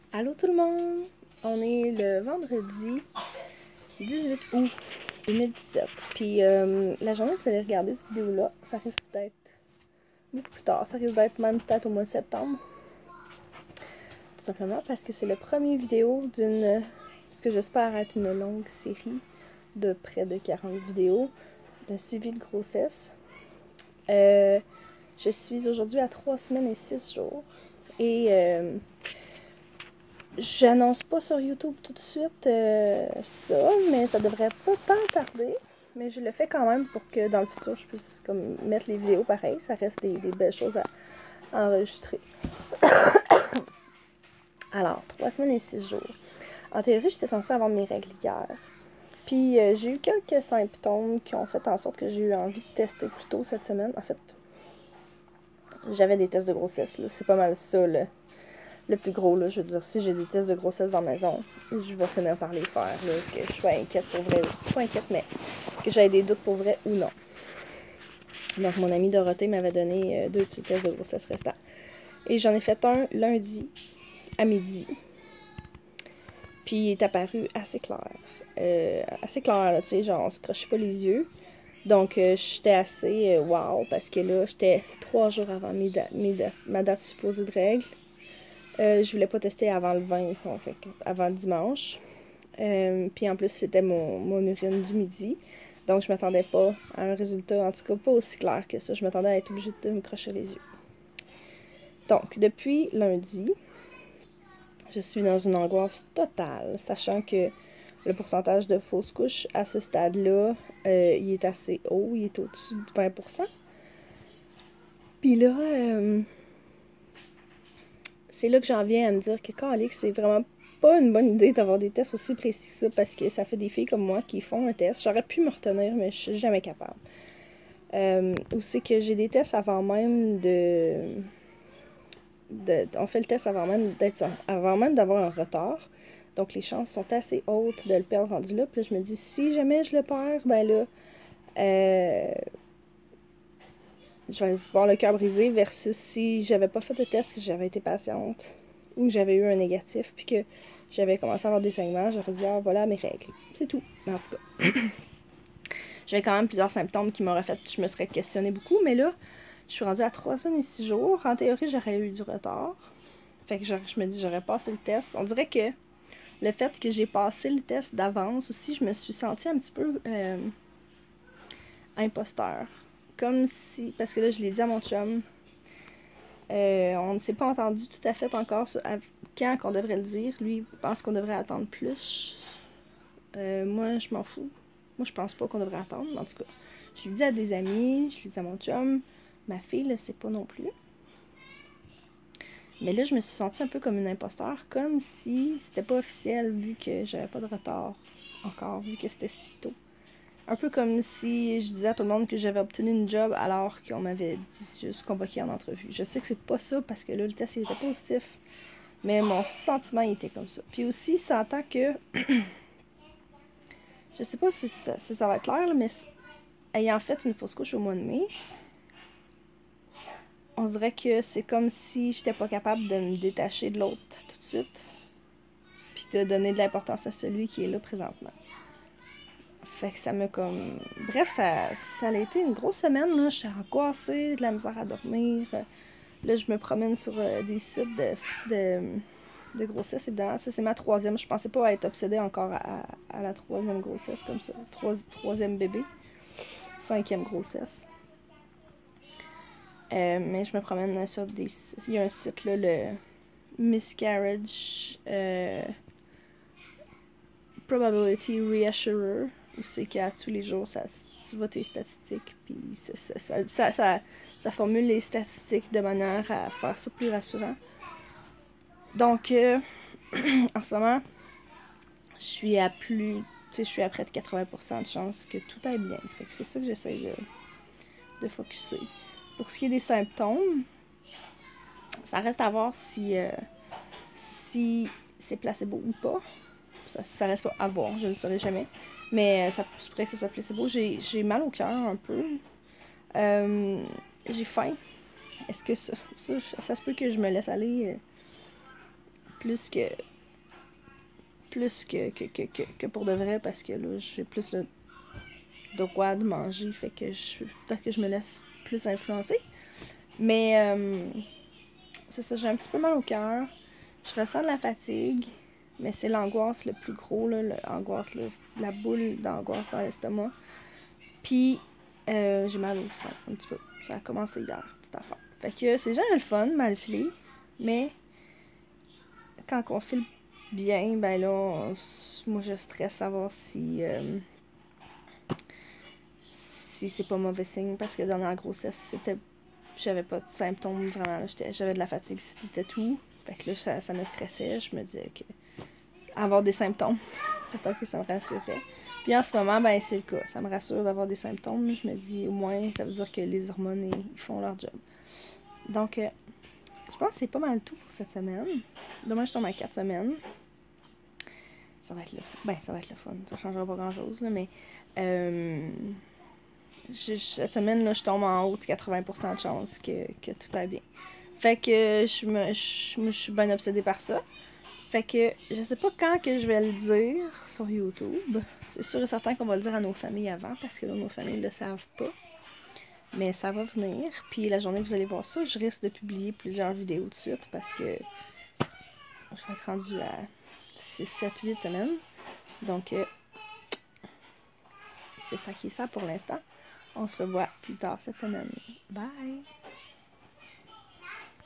Allô tout le monde! On est le vendredi 18 août 2017. Puis la journée que vous allez regarder cette vidéo-là, ça risque d'être beaucoup plus tard. Ça risque d'être même peut-être au mois de septembre. Tout simplement parce que c'est le premier vidéo d'une, ce que j'espère être une longue série de près de 40 vidéos de suivi de grossesse. Je suis aujourd'hui à 3 semaines et 6 jours. Et j'annonce pas sur YouTube tout de suite ça, mais ça devrait pas tant tarder. Mais je le fais quand même pour que dans le futur, je puisse comme mettre les vidéos pareil. Ça reste des belles choses à enregistrer. Alors, 3 semaines et 6 jours. En théorie, j'étais censée avoir mes règles hier. Puis j'ai eu quelques symptômes qui ont fait en sorte que j'ai eu envie de tester plus tôt cette semaine. En fait, j'avais des tests de grossesse, là. C'est pas mal ça, là. Le plus gros, là, je veux dire, si j'ai des tests de grossesse dans la maison, je vais finir par les faire, là, que je sois inquiète pour vrai, pas inquiète, mais que j'aie des doutes pour vrai ou non. Donc, mon amie Dorothée m'avait donné 2 petits tests de grossesse restants. Et j'en ai fait un lundi à midi. Puis, il est apparu assez clair. Assez clair, là, tu sais, genre, on se crochait pas les yeux. Donc, j'étais assez wow, parce que là, j'étais 3 jours avant ma date supposée de règle. Je voulais pas tester avant le 20, donc avant dimanche. Puis en plus, c'était mon urine du midi. Donc, je m'attendais pas à un résultat, en tout cas pas aussi clair que ça. Je m'attendais à être obligée de me crocher les yeux. Donc, depuis lundi, je suis dans une angoisse totale, sachant que le pourcentage de fausses couches à ce stade-là, il est assez haut, il est au-dessus de 20%. Puis là, c'est là que j'en viens à me dire que Calix, c'est vraiment pas une bonne idée d'avoir des tests aussi précis que ça, parce que ça fait des filles comme moi qui font un test. J'aurais pu me retenir, mais je suis jamais capable. Aussi que j'ai des tests avant même on fait le test avant même d'avoir un retard. Donc les chances sont assez hautes de le perdre rendu là. Puis là, je me dis, si jamais je le perds, ben là, je vais avoir le cœur brisé versus si j'avais pas fait de test, que j'avais été patiente ou que j'avais eu un négatif, puis que j'avais commencé à avoir des saignements, j'aurais dit, ah, voilà mes règles. C'est tout. Mais en tout cas, j'avais quand même plusieurs symptômes qui m'auraient fait, je me serais questionnée beaucoup, mais là, je suis rendue à 3 semaines et 6 jours. En théorie, j'aurais eu du retard. Fait que je me dis, j'aurais passé le test. On dirait que le fait que j'ai passé le test d'avance aussi, je me suis sentie un petit peu imposteur. Comme si, parce que là, je l'ai dit à mon chum, on ne s'est pas entendu tout à fait encore sur quand qu'on devrait le dire. Lui, il pense qu'on devrait attendre plus. Moi, je m'en fous. Moi, je pense pas qu'on devrait attendre. En tout cas, je l'ai dit à des amis, je l'ai dit à mon chum. Ma fille, le sait pas non plus. Mais là, je me suis sentie un peu comme une imposteur, comme si c'était pas officiel, vu que j'avais pas de retard encore, vu que c'était si tôt. Un peu comme si je disais à tout le monde que j'avais obtenu une job alors qu'on m'avait dit juste convoqué en entrevue. Je sais que c'est pas ça parce que là, le test il était positif. Mais mon sentiment il était comme ça. Puis aussi, ça entend que. Je sais pas si ça va être clair, là, mais ayant fait une fausse couche au mois de mai, on dirait que c'est comme si j'étais pas capable de me détacher de l'autre tout de suite. Puis de donner de l'importance à celui qui est là présentement. Fait que ça me comme. Bref, ça a été une grosse semaine, là. J'étais angoissée, de la misère à dormir. Là, je me promène sur des sites de grossesse, évidemment. Ça, c'est ma 3e. Je pensais pas être obsédée encore à la 3e grossesse comme ça. 3e bébé. 5e grossesse. Mais je me promène sur des. Il y a un site, là, le Miscarriage Probability Reassurer, où c'est qu'à tous les jours, tu vois tes statistiques, puis ça formule les statistiques de manière à faire ça plus rassurant. Donc, en ce moment, je suis à je suis à près de 80% de chance que tout aille bien. Fait que c'est ça que j'essaie de focusser. Pour ce qui est des symptômes, ça reste à voir si c'est placebo ou pas. Ça reste pas à voir, je ne le saurais jamais. Mais ça se pourrait que ce soit placebo. J'ai mal au cœur un peu. J'ai faim. Est-ce que ça se peut que je me laisse aller plus que pour de vrai, parce que là, j'ai plus le droit de manger, fait que peut-être que je me laisse plus influencer. Mais c'est ça, j'ai un petit peu mal au cœur. Je ressens de la fatigue, mais c'est l'angoisse le plus gros, là, la boule d'angoisse dans l'estomac. Puis j'ai mal au sein un petit peu. Ça a commencé hier, cette affaire. Fait que c'est jamais le fun, mal filé, mais quand on file bien, ben là, moi je stresse savoir si c'est pas mauvais signe, parce que dans la grossesse, j'avais pas de symptômes vraiment, j'avais de la fatigue, c'était tout. Fait que là, ça me stressait, je me disais que avoir des symptômes, peut-être que ça me rassurait. Puis en ce moment, ben c'est le cas, ça me rassure d'avoir des symptômes, je me dis au moins, ça veut dire que les hormones, ils font leur job. Donc, je pense que c'est pas mal tout pour cette semaine. Demain, je tombe à 4 semaines. Ça va être ça va être le fun. Ça changera pas grand chose, là, mais cette semaine, là, je tombe en haut de 80% de chance que tout aille bien. Fait que je suis bien obsédée par ça. Fait que je sais pas quand que je vais le dire sur YouTube. C'est sûr et certain qu'on va le dire à nos familles avant, parce que là, nos familles ne le savent pas. Mais ça va venir. Puis la journée que vous allez voir ça, je risque de publier plusieurs vidéos de suite, parce que je vais être rendue à 6, 7, 8 semaines. Donc, c'est ça qui est ça pour l'instant. On se revoit plus tard cette semaine. Bye!